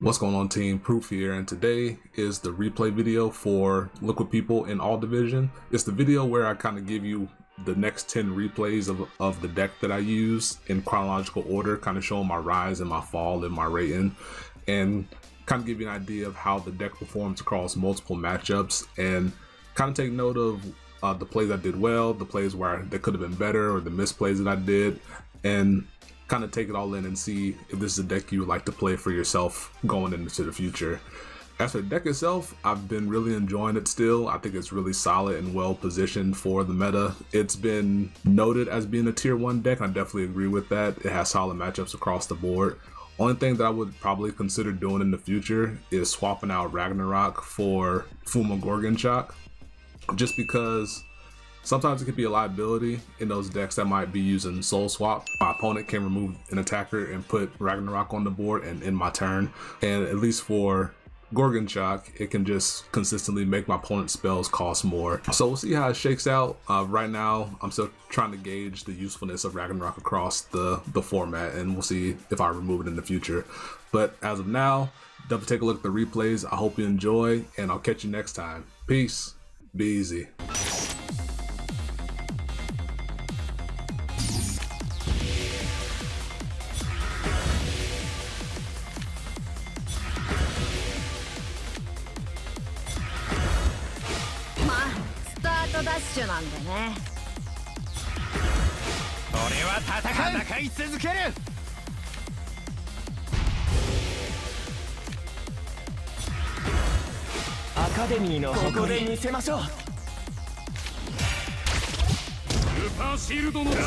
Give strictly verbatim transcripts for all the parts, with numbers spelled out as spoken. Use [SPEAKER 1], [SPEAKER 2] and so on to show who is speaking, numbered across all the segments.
[SPEAKER 1] What's going on, team? Proof here, and today is the replay video for Liquid People in All Division. It's the video where I kind of give you the next ten replays of, of the deck that I use in chronological order, kind of showing my rise and my fall and my rating, and kind of give you an idea of how the deck performs across multiple matchups, and kind of take note of uh, the plays I did well, the plays where they could have been better, or the misplays that I did, and kind of take it all in and see if this is a deck you would like to play for yourself going into the future. As for the deck itself, I've been really enjoying it still. I think it's really solid and well positioned for the meta. It's been noted as being a tier one deck. I definitely agree with that. It has solid matchups across the board. Only thing that I would probably consider doing in the future is swapping out Ragnarok for Fuma Gorgon Shock, just because sometimes it could be a liability in those decks that might be using Soul Swap. My opponent can remove an attacker and put Ragnarok on the board and end my turn. And at least for Gorgon Shock, it can just consistently make my opponent's spells cost more. So we'll see how it shakes out. Uh, right now, I'm still trying to gauge the usefulness of Ragnarok across the, the format, and we'll see if I remove it in the future. But as of now, definitely take a look at the replays. I hope you enjoy, and I'll catch you next time. Peace. Be easy.
[SPEAKER 2] ダッシュなんでね。
[SPEAKER 3] 俺は戦戦い続ける。アカデミーのここで見せましょう。スーパーシールドの力で。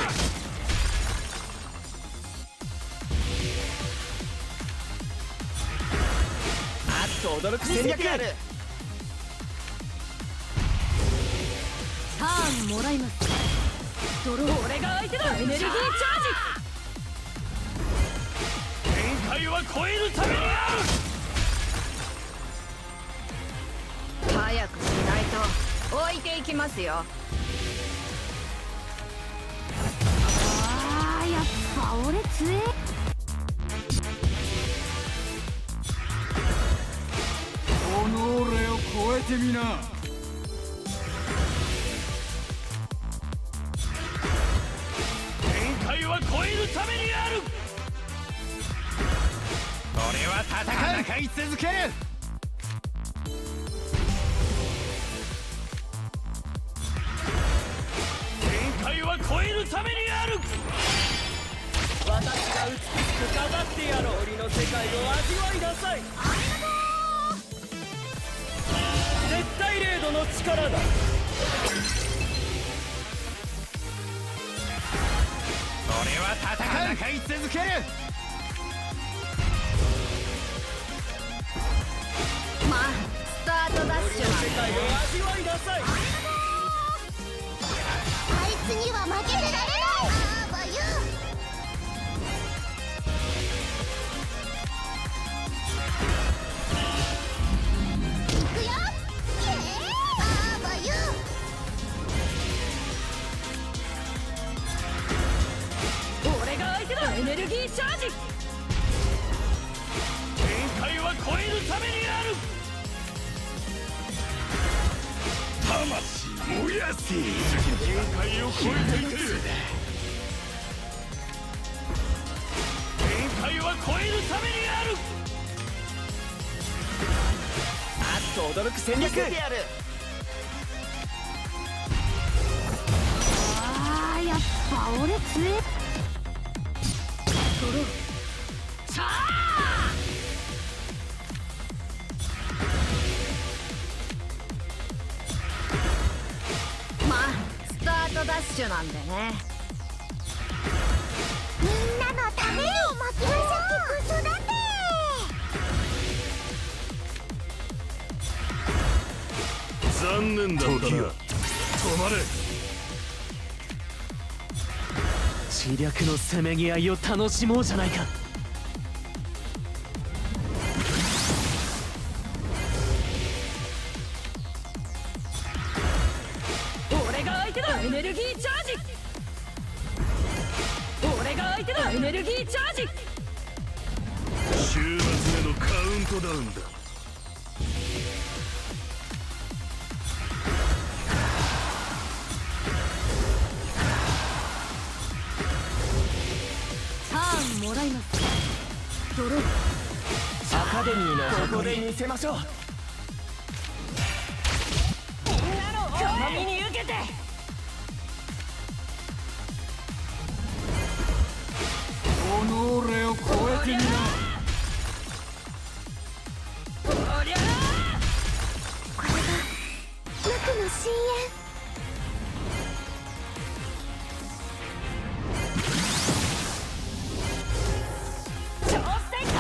[SPEAKER 3] あっと驚く戦略ある。
[SPEAKER 2] ターンもらいます。ドロー俺が相手だ。エネルギーチャージ。
[SPEAKER 3] 限界は超えるためにある。
[SPEAKER 2] 早くしないと置いていきますよ。あー、やっぱ俺強え。
[SPEAKER 3] この俺を超えてみな。超えるためにある。俺は戦う。戦い続ける。限界は超えるためにある。私が美しく飾ってやろう。森の世界を味わいなさい。絶対零度の力だ。俺は戦う。戦い続ける。
[SPEAKER 2] まあスタートダッシュな
[SPEAKER 3] 世界を味わいなさい。
[SPEAKER 2] あいつには負けてられない。あーばゆいくよ。イエーイ。あーばゆエネルギーチャージ。
[SPEAKER 3] 限界は超えるためにある。魂燃やせ。限界を超えていく。限界は超えるためにある。あっと驚く戦略である。
[SPEAKER 2] あー、やっぱ俺強え。さあまあスタートダッシュなんでね。みんなのために巻きましょう。子育て。
[SPEAKER 3] 残念だったな。止まれ。知略のせめぎ合いを楽しもうじゃないか。
[SPEAKER 2] 俺が相手だ。エネルギーチャージ。俺が相手だ。エネルギーチャージ。
[SPEAKER 3] 週末目のカトダウンだ。
[SPEAKER 2] ターンもらいます。ドロー。
[SPEAKER 3] アカデミーのここで見せましょう。みんなの好みに受けて。
[SPEAKER 4] 己を超えてみな。
[SPEAKER 2] これが僕の深淵。超成功。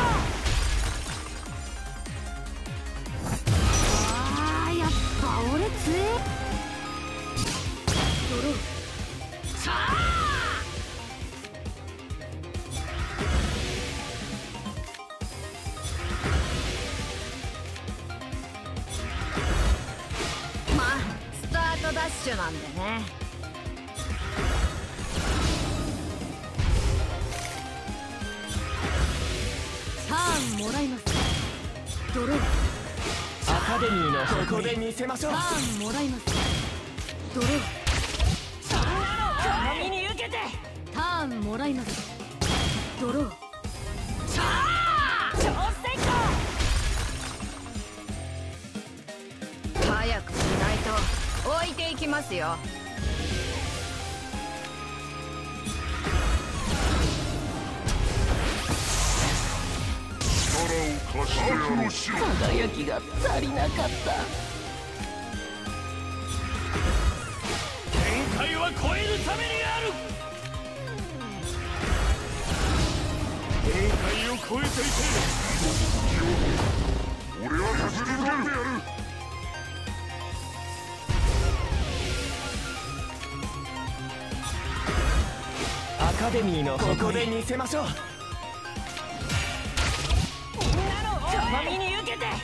[SPEAKER 2] あー、やっぱ俺強え。ドロー。さあダッシュなんでね。ターンもらいます。ドロー。
[SPEAKER 3] アカデミーのここで見せましょう。
[SPEAKER 2] ターンもらいます。ドロー。
[SPEAKER 3] 好みに受けて。
[SPEAKER 2] ターンもらいます。ドロー。
[SPEAKER 3] さあ超成功。
[SPEAKER 2] 早くしないと置いていきますよ。
[SPEAKER 3] 輝きが足りなかった。限界は超えるためにある。限界を超えていて俺は走り抜けてやる。アカデミーのここで見せましょう。みんなの好みに受けて。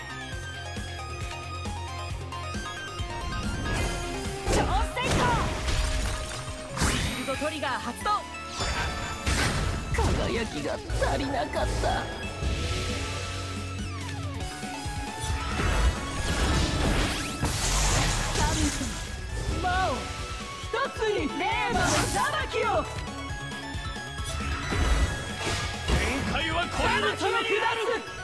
[SPEAKER 3] 超成功。シールドトリガー発動。輝きが足りなかった。神様魔を一つに令和の裁きを。限界は超えるためにある。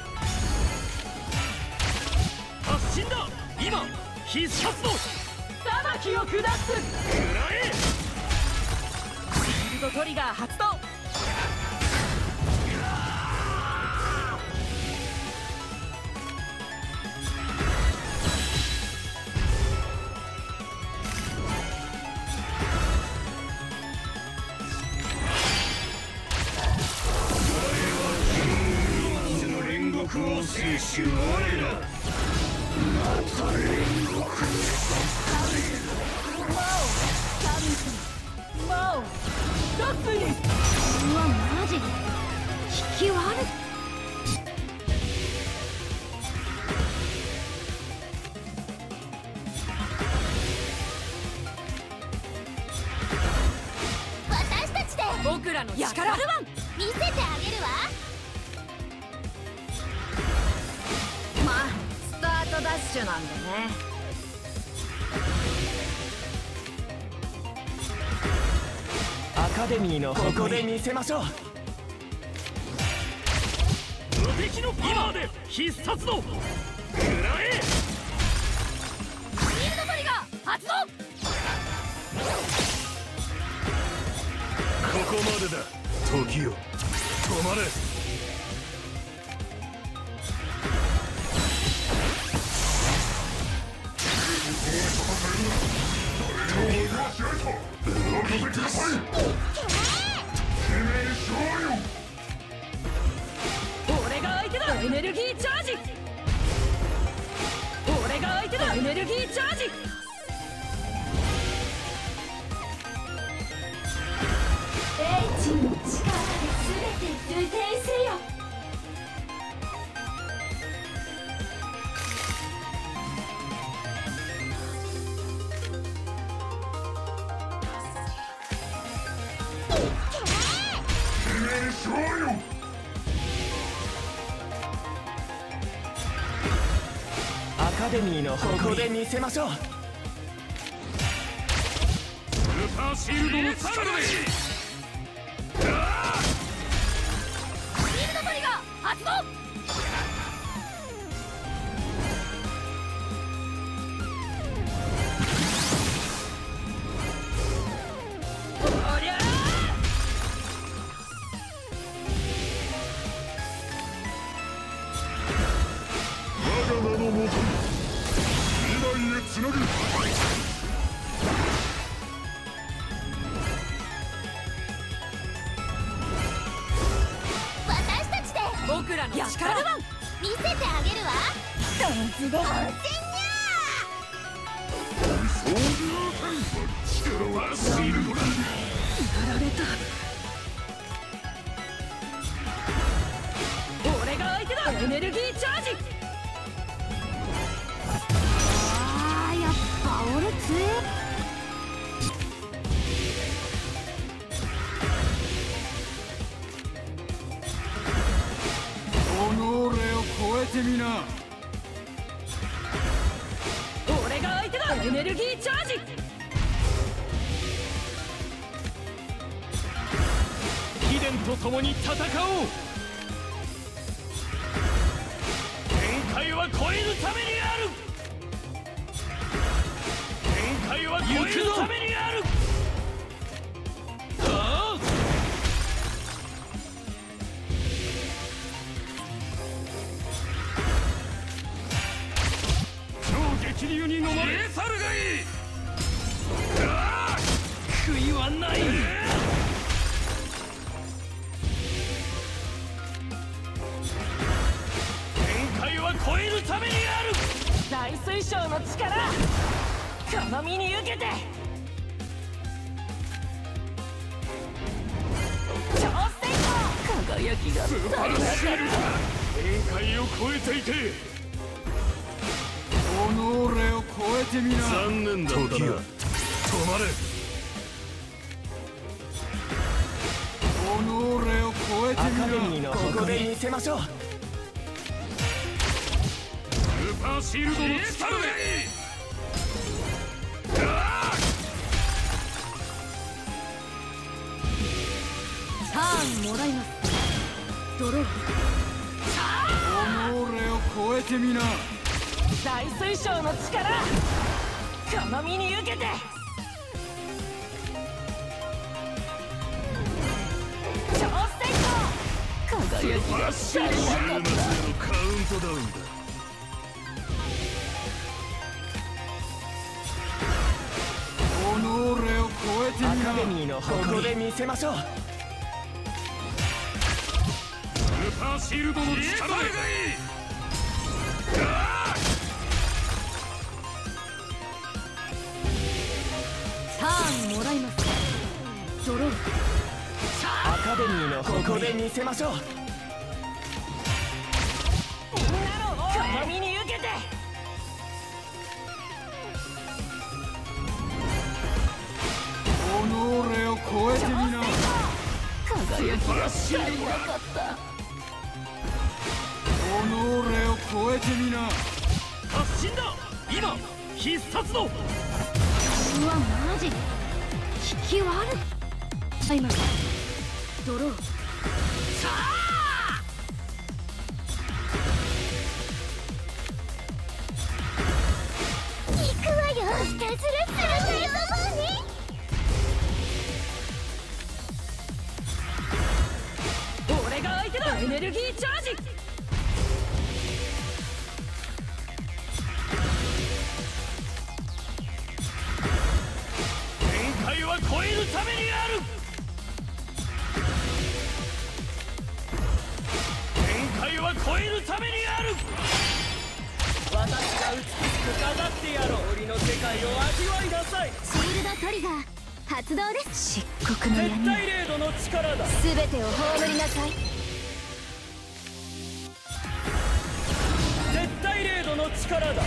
[SPEAKER 3] 発進だ。今必殺の裁きを下す。くらえ。シールドトリガー発動。
[SPEAKER 4] を制し我らまた煉獄へ。
[SPEAKER 3] 魔を一つに。
[SPEAKER 2] うわマジ引き悪い。
[SPEAKER 5] 私たちで
[SPEAKER 2] 僕らの力
[SPEAKER 5] 見せてあげるわ。
[SPEAKER 2] まあスタートダッシュなんでね。
[SPEAKER 3] アカデミーのここで見せましょう。無敵のパワーで必殺のくらえ。
[SPEAKER 2] シールドトリガー発動。
[SPEAKER 3] ここまでだ。時よ止まれ。
[SPEAKER 2] 俺が相手だ。エネルギーチャージ。俺が相手だ。エネルギーチャージ。
[SPEAKER 5] 英知の力で全て流転せよ。
[SPEAKER 3] カデミーのここで見せましょう。
[SPEAKER 4] スーパーシールドの力で
[SPEAKER 2] シールドトリガー発動。
[SPEAKER 3] おりゃ
[SPEAKER 4] 我が名のもとに未来へつなぐ。
[SPEAKER 5] 私たちで
[SPEAKER 2] 僕らの力版
[SPEAKER 5] 見せてあげるわ。
[SPEAKER 3] ダンスだ。
[SPEAKER 5] 全にゃ
[SPEAKER 4] そういう力はシールドだ。
[SPEAKER 2] やられた。
[SPEAKER 3] 俺が相手だ。エネルギーチャージ。
[SPEAKER 2] あーやっぱ俺強え。
[SPEAKER 4] 己を超えてみな。
[SPEAKER 3] 俺が相手だ。エネルギーチャージ。貴殿と共に戦おう。限界は超えるためにある。限界は超えるためにある。ああ超激流に飲まれ去るがいい。ああ悔いはない。限界は超えるためにある。大水晶の力この身に受けて。超戦闘輝きが
[SPEAKER 4] スーパーシールドが限界を超えていて己を超えてみな。残念だったな。止まれ。己を超えてみな。
[SPEAKER 3] アカデミーのここで見せましょう。
[SPEAKER 4] スーパーシールドの力で
[SPEAKER 2] ターンもらいます。ドロー。
[SPEAKER 4] 己を超えてみな。
[SPEAKER 3] 大水晶の力この身に受けて。超戦闘輝きが
[SPEAKER 4] 週末でのカウントダウンだ。己を超えてみな。
[SPEAKER 3] アカデミーのここで見せましょう。
[SPEAKER 4] スーパーシールドの力で
[SPEAKER 2] ターンもらいます。ドロー。
[SPEAKER 3] アカデミーのここで見せましょう。みんなのこの身に受けて。
[SPEAKER 4] 己を超えてみな。
[SPEAKER 3] 輝きが知りなかった。
[SPEAKER 4] 己を超えてみな。
[SPEAKER 3] 発進だ。今必殺の
[SPEAKER 2] うわマジ引き悪い。あ今ドロー。
[SPEAKER 3] さあ
[SPEAKER 5] 行くわよ。ひたすらするよ。
[SPEAKER 3] 俺が相手だ。エネルギーチャージ。限界は超えるためにある。限界は超えるためにある。私が美しく飾ってやろう。檻の世界を味わいなさい。
[SPEAKER 5] シールドトリガー発動です。
[SPEAKER 2] 漆黒の
[SPEAKER 3] 絶
[SPEAKER 2] 闇
[SPEAKER 3] 対レードの力だ。
[SPEAKER 5] すべてを葬りなさい。
[SPEAKER 3] 絶対レードの力だ。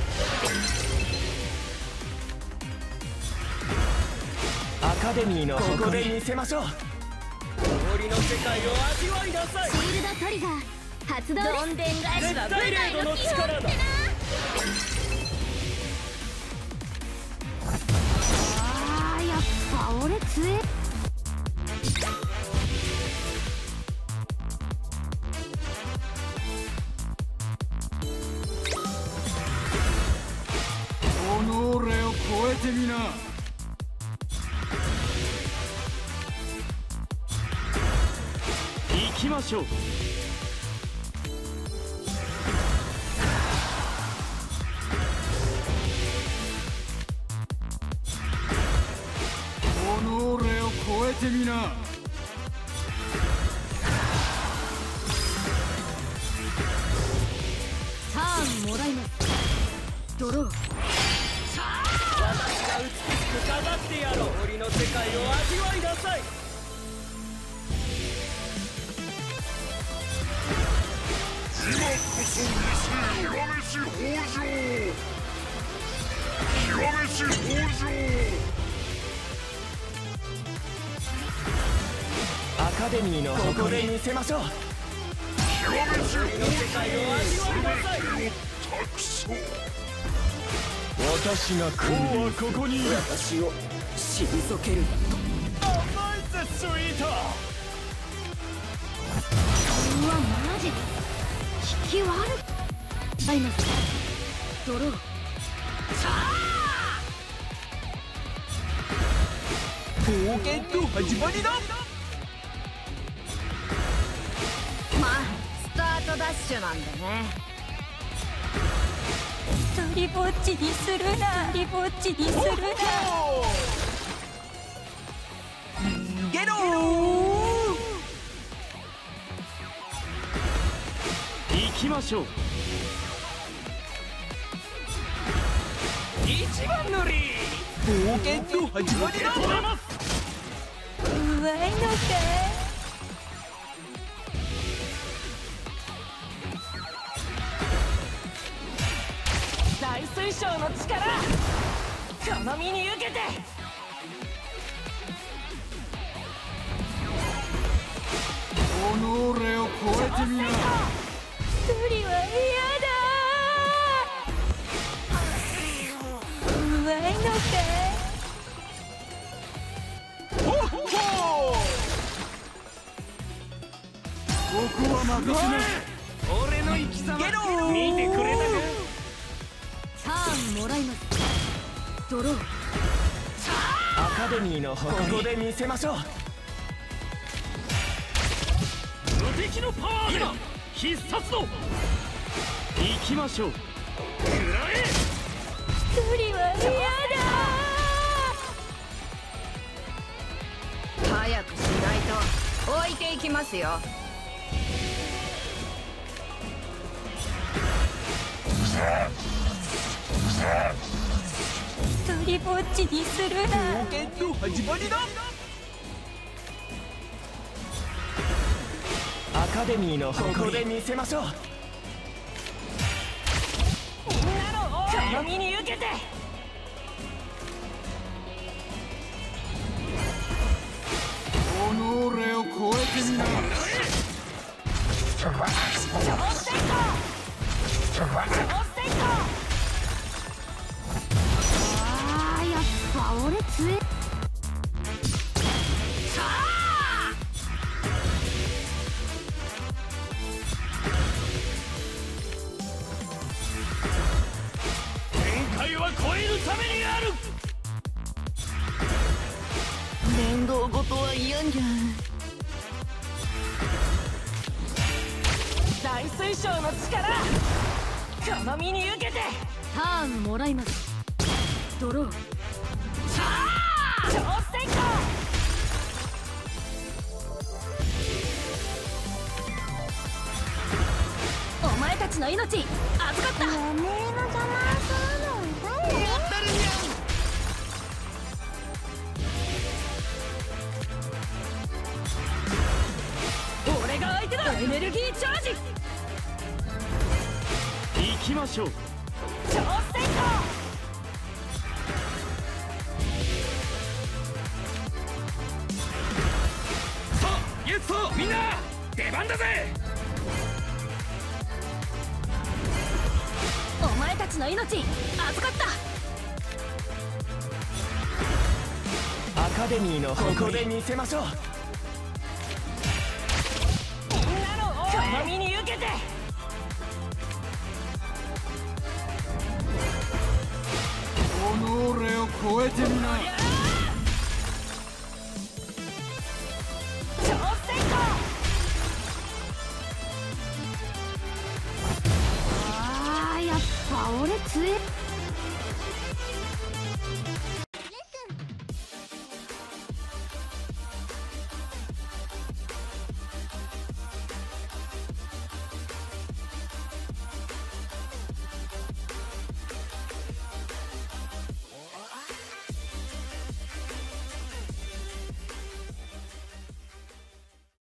[SPEAKER 3] アカデミーのここで見せましょう。氷の世界を味わいなさい。
[SPEAKER 5] シールドトリガー発動です。どんでん返しは
[SPEAKER 3] 絶対レードの力だ。
[SPEAKER 2] あーやっぱ俺強え。
[SPEAKER 4] 己を超えてみな。
[SPEAKER 3] 行きましょう。
[SPEAKER 4] 己を超えてみな。
[SPEAKER 2] ターンもらいます。ドロー。
[SPEAKER 3] 私が美しく飾ってやろう。森の世界を味わいなさい。
[SPEAKER 4] 今こそ見せよ。極めし北条。極めし北条。
[SPEAKER 3] アカデミーのここで見せましょう。
[SPEAKER 4] 極めし
[SPEAKER 3] 森の世界を味わいなさい。
[SPEAKER 4] 託そう。
[SPEAKER 3] 私が来る。王はここにいる。私を退ける。甘いぜスイート。
[SPEAKER 2] うわマジ引き悪っ。合います。ドロー。
[SPEAKER 3] 冒険の始まりだ。
[SPEAKER 2] まあスタートダッシュなんでね。
[SPEAKER 5] 一人ぼっちにするな。一人ぼっちにするな。
[SPEAKER 3] 逃げろー。行きましょう。一番乗り。冒険の始まりだ。
[SPEAKER 5] うまいのか。
[SPEAKER 3] 大水晶の力、この身に受けて。
[SPEAKER 4] 己を超えてみな。
[SPEAKER 5] 一人は嫌だ。うまいのか。
[SPEAKER 4] ここは任せな。
[SPEAKER 3] 俺の生き様見てくれたか。
[SPEAKER 2] ターンもらいます。ドロー。
[SPEAKER 3] アカデミーの誇り、ここで見せましょう。無敵のパワーで今必殺の行きましょう。食らえ。
[SPEAKER 5] 一人は嫌だ。
[SPEAKER 2] 早くしないと置いていきますよ。
[SPEAKER 5] 一人ぼっちにするな。
[SPEAKER 3] 冒険の始まりだ。アカデミーの誇り、ここで見せましょう。みんなのこの身に受けて。
[SPEAKER 4] 己を超えてみな。
[SPEAKER 3] 超戦闘超戦闘。
[SPEAKER 2] あーやっぱ俺強え。
[SPEAKER 3] 限界は超えるためにある。
[SPEAKER 2] 面倒事は嫌んじゃん。
[SPEAKER 3] 大水晶の力、この身に受けて。
[SPEAKER 2] ターンもらいます。ドロー。
[SPEAKER 3] 超戦闘。
[SPEAKER 2] お前たちの命預かった。
[SPEAKER 5] やめの邪魔するの誰？
[SPEAKER 3] 俺が相手だ。エネルギーチャージ。行きましょう。超戦闘。さあユキソみんな出番だぜ。
[SPEAKER 2] お前たちちの命預かった。
[SPEAKER 3] アカデミーのここで見せましょう。みんなの応援この身に受けて。
[SPEAKER 4] 己を超えてみな。
[SPEAKER 3] 超戦闘。
[SPEAKER 2] あーやっぱ俺強え。